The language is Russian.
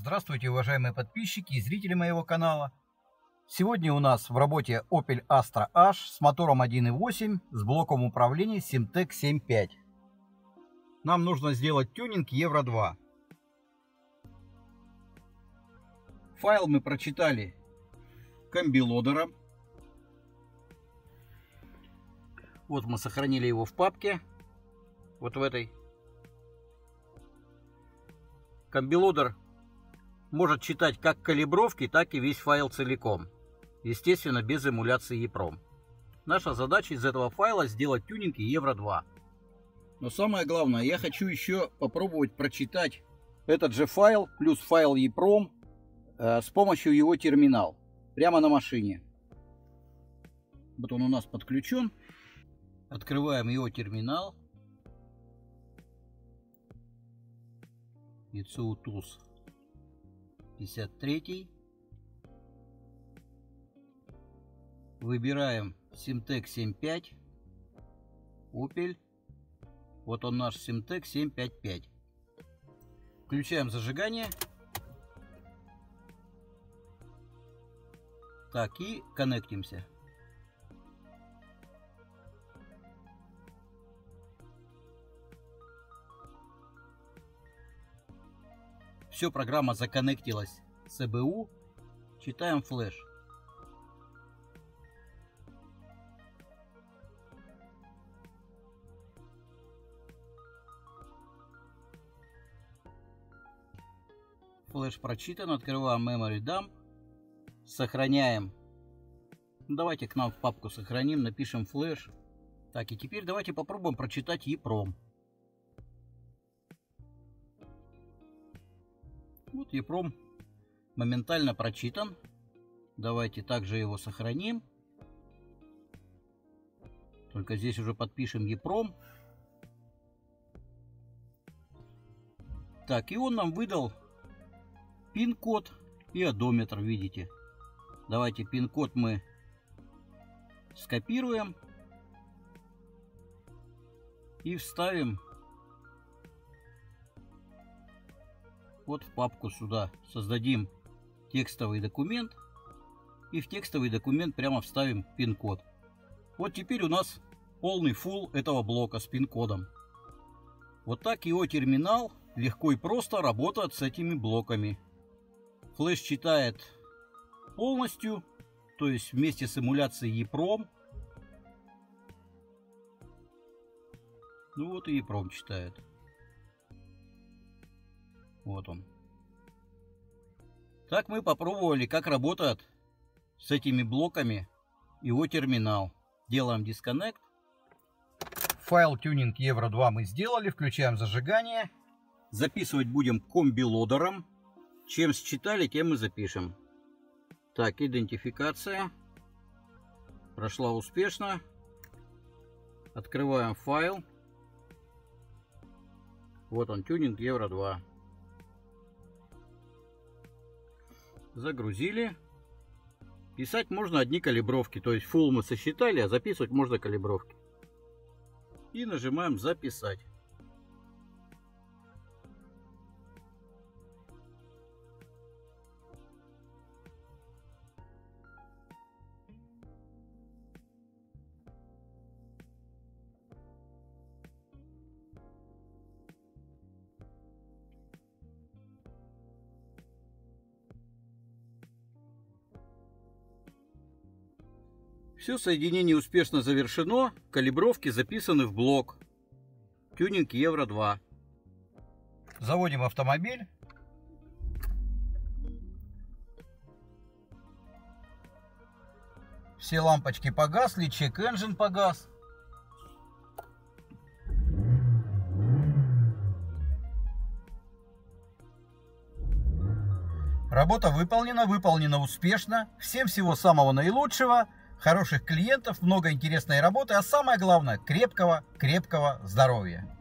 Здравствуйте, уважаемые подписчики и зрители моего канала. Сегодня у нас в работе Opel Astra H с мотором 1.8 с блоком управления Simtek 7.5. Нам нужно сделать тюнинг Евро 2. Файл мы прочитали комбилодером. Вот мы сохранили его в папке, вот в этой. Комбилодер может читать как калибровки, так и весь файл целиком. Естественно, без эмуляции EEPROM. Наша задача из этого файла сделать тюнинг Евро 2. Но самое главное, я хочу еще попробовать прочитать этот же файл, плюс файл EEPROM, с помощью его терминал. Прямо на машине. Вот он у нас подключен. Открываем его терминал. ECU Tools 53. Выбираем Simtek 7.5. Opel. Вот он наш Simtek 7.5.5. Включаем зажигание. Так, и коннектимся. Все, программа законнектилась с ЭБУ. Читаем флеш. Флеш прочитан. Открываем Memory Dump. Сохраняем. Давайте к нам в папку сохраним. Напишем флеш. Так, и теперь давайте попробуем прочитать EEPROM. Вот EEPROM моментально прочитан. Давайте также его сохраним. Только здесь уже подпишем EEPROM. Так, и он нам выдал пин-код и одометр, видите. Давайте пин-код мы скопируем и вставим вот в папку сюда. Создадим текстовый документ и в текстовый документ прямо вставим пин-код. Вот теперь у нас полный фул этого блока с пин-кодом. Вот так его терминал легко и просто работает с этими блоками. Флеш читает полностью, то есть вместе с эмуляцией EEPROM. Ну вот и EEPROM читает. Вот он. Так мы попробовали, как работает с этими блоками его терминал. Делаем дисконнект. Файл тюнинг Евро 2 мы сделали. Включаем зажигание. Записывать будем комбилодером. Чем считали, тем и запишем. Так, идентификация. Прошла успешно. Открываем файл. Вот он, тюнинг Евро 2. Загрузили. Писать можно одни калибровки. То есть full мы сосчитали, а записывать можно калибровки. И нажимаем записать. Все, соединение успешно завершено. Калибровки записаны в блок. Тюнинг Евро 2. Заводим автомобиль. Все лампочки погасли, чек engine погас. Работа выполнена успешно. Всем всего самого наилучшего. Хороших клиентов, много интересной работы, а самое главное, крепкого здоровья.